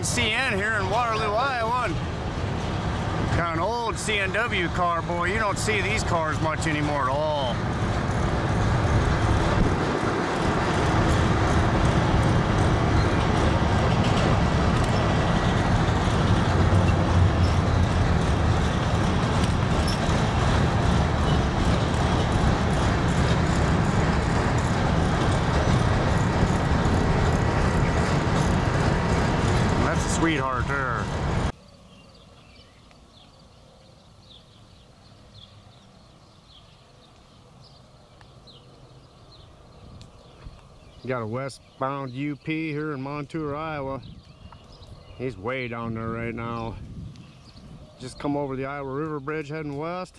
on CN here in Waterloo, Iowa. Got an old CNW car, boy. You don't see these cars much anymore at all. Sweetheart there. Got a westbound UP here in Montour, Iowa. He's way down there right now. Just come over the Iowa River Bridge heading west.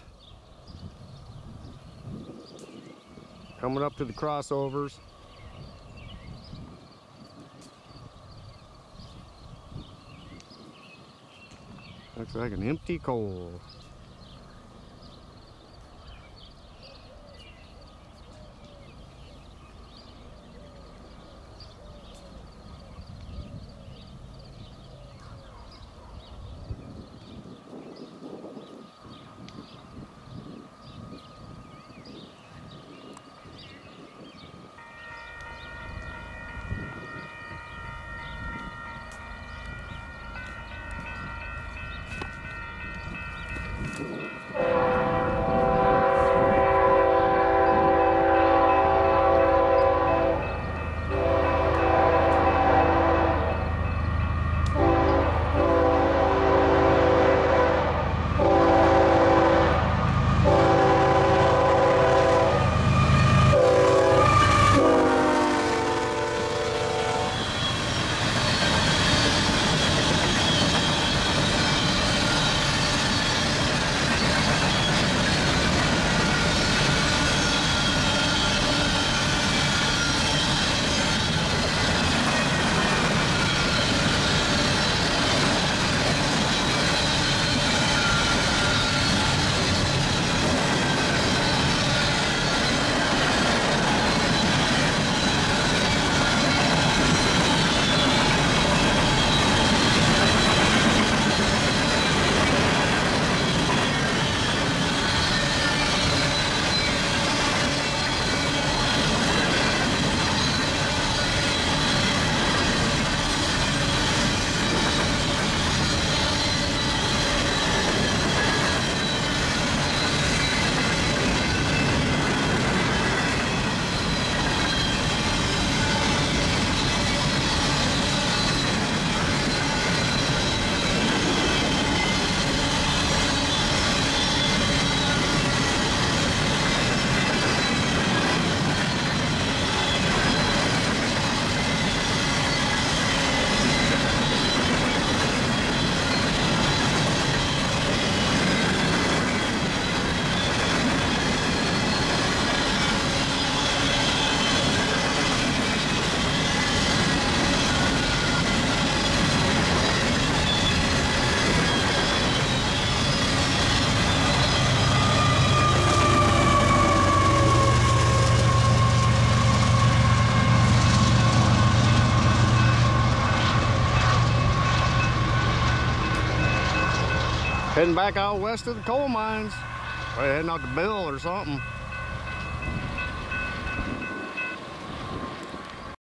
Coming up to the crossovers. Looks like an empty coal. Heading back out west of the coal mines. Probably heading out to Bill or something.